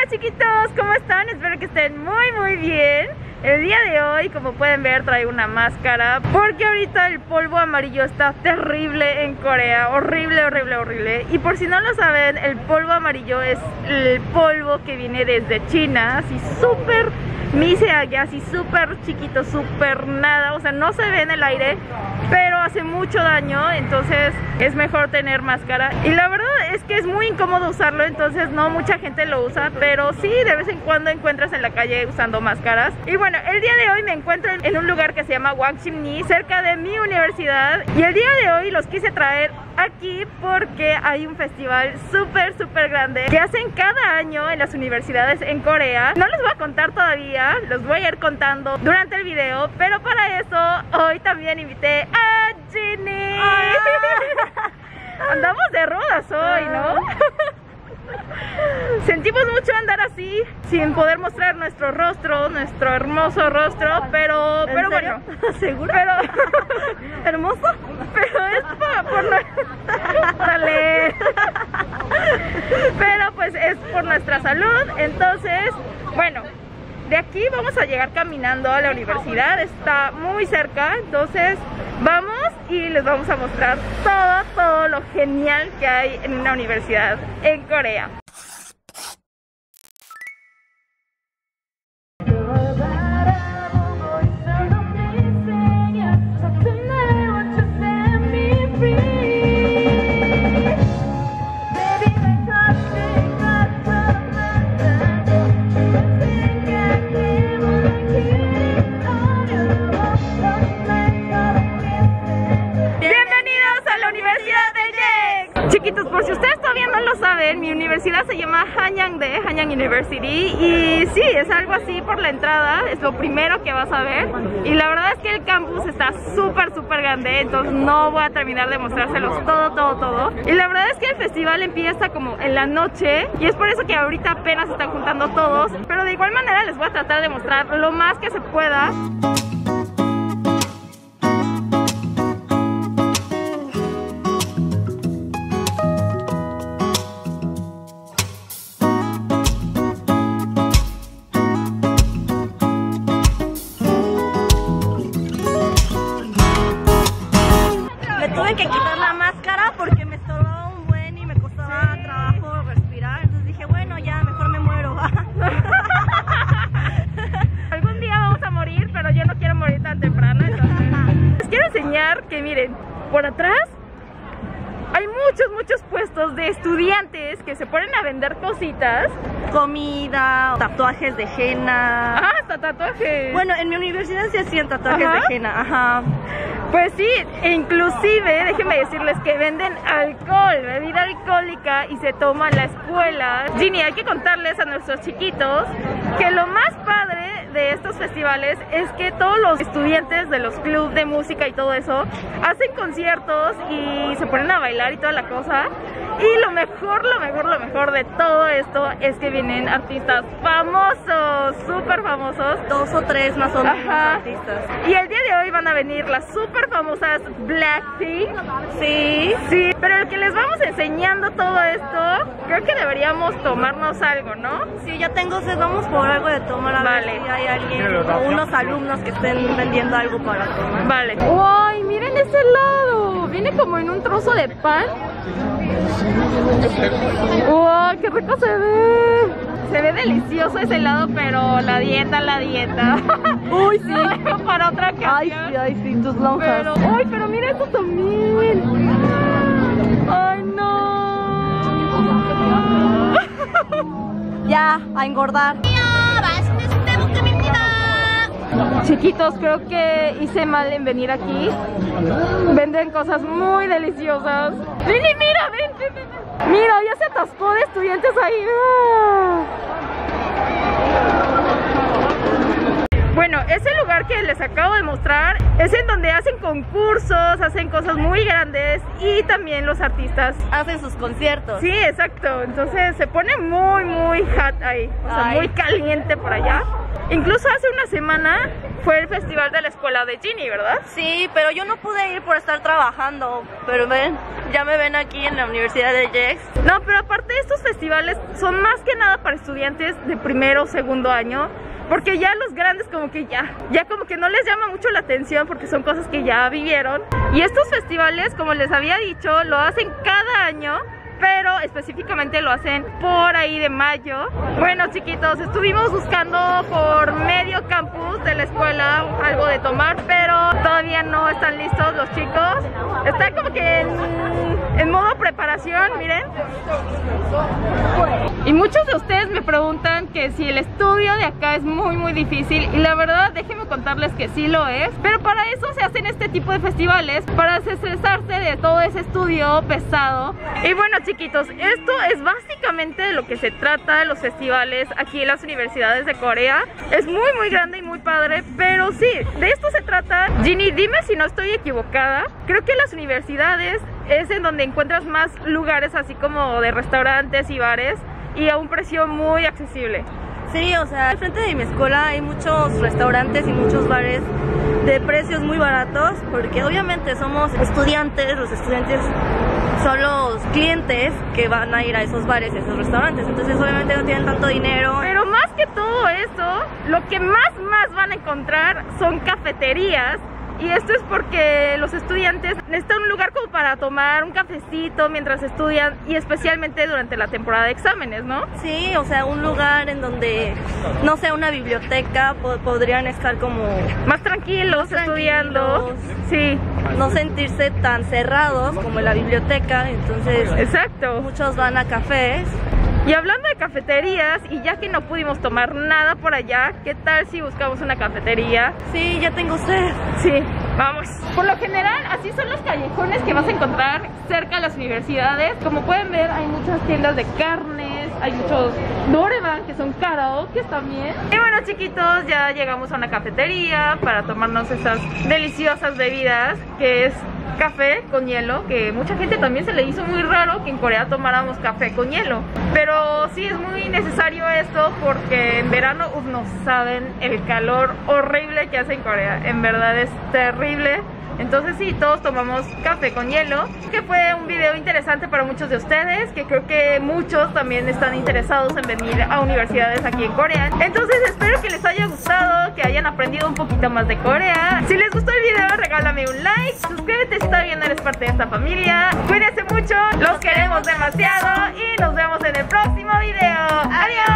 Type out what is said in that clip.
chiquitos, ¿cómo están? Espero que estén muy bien. El día de hoy, como pueden ver, traigo una máscara porque ahorita el polvo amarillo está terrible en Corea. Horrible. Y por si no lo saben, el polvo amarillo es el polvo que viene desde China, así súper miseria, así súper chiquito, súper nada, o sea, no se ve en el aire, pero hace mucho daño, entonces es mejor tener máscara. Y la verdad es que es muy incómodo usarlo, entonces no mucha gente lo usa, pero sí, de vez en cuando encuentras en la calle usando máscaras. Y bueno, el día de hoy me encuentro en un lugar que se llama Hwangsimni, cerca de mi universidad, y el día de hoy los quise traer aquí porque hay un festival súper grande que hacen cada año en las universidades en Corea. No les voy a contar todavía, los voy a ir contando durante el video, pero para eso hoy también invité a Ginny. Andamos de rodas hoy, ¿no? Sentimos mucho andar así, sin poder mostrar nuestro rostro, nuestro hermoso rostro, pero bueno. ¿Seguro? Pero ¿hermoso? Pero es Dale. Pero pues es por nuestra salud, entonces, bueno, de aquí vamos a llegar caminando a la universidad, está muy cerca, entonces vamos y les vamos a mostrar todo lo genial que hay en una universidad en Corea. Chiquitos, por si ustedes todavía no lo saben, mi universidad se llama Hanyangdae, Hanyang University, y sí, es algo así por la entrada, es lo primero que vas a ver, y la verdad es que el campus está súper grande, entonces no voy a terminar de mostrárselos todo, y la verdad es que el festival empieza como en la noche, y es por eso que ahorita apenas se están juntando todos, pero de igual manera les voy a tratar de mostrar lo más que se pueda. Tuve que quitar la máscara porque me estorbaba un buen y me costaba trabajo respirar, entonces dije, bueno, ya, mejor me muero. Algún día vamos a morir, pero yo no quiero morir tan temprano, entonces les quiero enseñar que miren, por atrás hay muchos puestos de estudiantes que se ponen a vender cositas. Comida, tatuajes de henna. Ah, hasta tatuajes. Bueno, en mi universidad se hacían tatuajes de henna, ajá. Pues sí, e inclusive, déjenme decirles que venden alcohol, bebida alcohólica, y se toma en la escuela. Ginny, hay que contarles a nuestros chiquitos que lo más padre de estos festivales es que todos los estudiantes de los clubes de música y todo eso hacen conciertos y se ponen a bailar y toda la cosa. Y lo mejor de todo esto es que vienen artistas famosos, súper famosos. 2 o 3 más o menos artistas. Y el día de hoy van a venir las súper famosas Blackpink. Sí. Pero el que les vamos enseñando todo esto, creo que deberíamos tomarnos algo, ¿no? Sí, ya tengo sed, vamos por algo de tomar, a ver si hay alguien o unos alumnos que estén vendiendo algo para tomar. Vale. ¡Uy, miren ese helado! Viene como en un trozo de pan. ¡Wow! ¡Qué rico se ve! Se ve delicioso ese helado, pero la dieta. ¡Uy, sí! Lo dejo para otra ocasión. Ay, sí, tus lonjas. Pero mira esto también. ¡Ay, no! Ya, a engordar. Chiquitos, creo que hice mal en venir aquí. Venden cosas muy deliciosas. Lili, mira, ven. Mira, ya se atascó de estudiantes ahí. Bueno, ese lugar que les acabo de mostrar es en donde hacen concursos, hacen cosas muy grandes y también los artistas hacen sus conciertos. Sí, exacto. Entonces se pone muy hot ahí, o sea, muy caliente por allá. Incluso hace una semana fue el festival de la escuela de Ginny, ¿verdad? Sí, pero yo no pude ir por estar trabajando, pero ven, ya me ven aquí en la Universidad de Jex. No, pero aparte estos festivales son más que nada para estudiantes de primero o segundo año, porque ya los grandes como que ya como que no les llama mucho la atención porque son cosas que ya vivieron. Y estos festivales, como les había dicho, lo hacen cada año, pero específicamente lo hacen por ahí de mayo. Bueno, chiquitos, estuvimos buscando por medio campus de la escuela algo de tomar, pero todavía no están listos los chicos. Están como que en modo preparación, miren. Y muchos de ustedes me preguntan que si el estudio de acá es muy difícil, y la verdad déjenme contarles que sí lo es, pero para eso se hacen este tipo de festivales, para desestresarse de todo ese estudio pesado. Y bueno, chiquitos, esto es básicamente de lo que se trata de los festivales aquí en las universidades de Corea. Es muy grande y muy padre, pero sí, de esto se trata. Ginny, dime si no estoy equivocada. Creo que las universidades es en donde encuentras más lugares así como de restaurantes y bares y a un precio muy accesible. Sí, o sea, al frente de mi escuela hay muchos restaurantes y muchos bares de precios muy baratos, porque obviamente somos estudiantes, los estudiantes son los clientes que van a ir a esos bares y esos restaurantes, entonces obviamente no tienen tanto dinero. Pero más que todo eso, lo que más van a encontrar son cafeterías. Y esto es porque los estudiantes necesitan un lugar como para tomar un cafecito mientras estudian, y especialmente durante la temporada de exámenes, ¿no? Sí, o sea, un lugar en donde, no sé, una biblioteca, podrían estar como más tranquilos estudiando. Sí. No sentirse tan cerrados como en la biblioteca, entonces exacto. Muchos van a cafés. Y hablando de cafeterías, y ya que no pudimos tomar nada por allá, ¿qué tal si buscamos una cafetería? Sí, ya tengo sed. Sí, vamos. Por lo general, así son los callejones que vas a encontrar cerca de las universidades. Como pueden ver, hay muchas tiendas de carnes, hay muchos Doreban, que son karaokes también. Y bueno, chiquitos, ya llegamos a una cafetería para tomarnos estas deliciosas bebidas, que es café con hielo, que mucha gente también se le hizo muy raro que en Corea tomáramos café con hielo, pero sí es muy necesario esto porque en verano, no saben el calor horrible que hace en Corea, en verdad es terrible. Entonces sí, todos tomamos café con hielo, que fue un video interesante para muchos de ustedes, que creo que muchos también están interesados en venir a universidades aquí en Corea. Entonces espero que les haya gustado, que hayan aprendido un poquito más de Corea. Si les gustó el video, regálame un like, suscríbete si todavía no eres parte de esta familia. Cuídense mucho, los queremos demasiado y nos vemos en el próximo video. ¡Adiós!